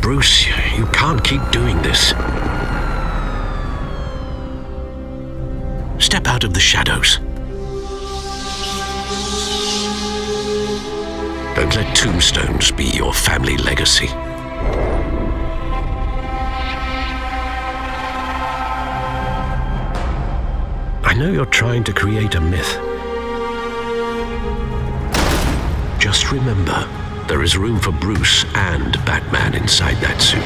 Bruce, you can't keep doing this. Step out of the shadows. Don't let tombstones be your family legacy. I know you're trying to create a myth. Just remember, there is room for Bruce and Batman inside that suit.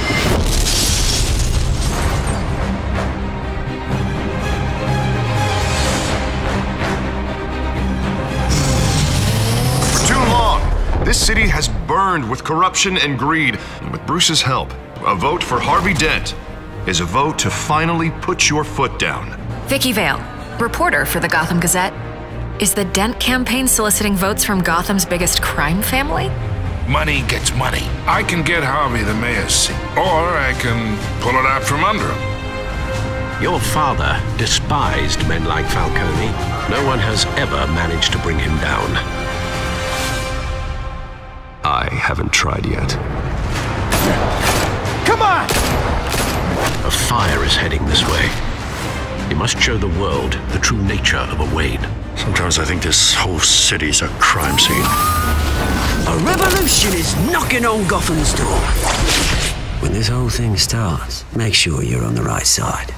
For too long, this city has burned with corruption and greed. And with Bruce's help, a vote for Harvey Dent is a vote to finally put your foot down. Vicky Vale, reporter for the Gotham Gazette. Is the Dent campaign soliciting votes from Gotham's biggest crime family? Money gets money. I can get Harvey the mayor's seat, or I can pull it out from under him. Your father despised men like Falcone. No one has ever managed to bring him down. I haven't tried yet. Come on! A fire is heading this way. You must show the world the true nature of a Wayne. Sometimes I think this whole city's a crime scene. A revolution is knocking on Gotham's door. When this whole thing starts, make sure you're on the right side.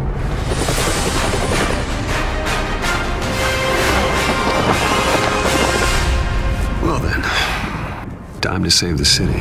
Well then, time to save the city.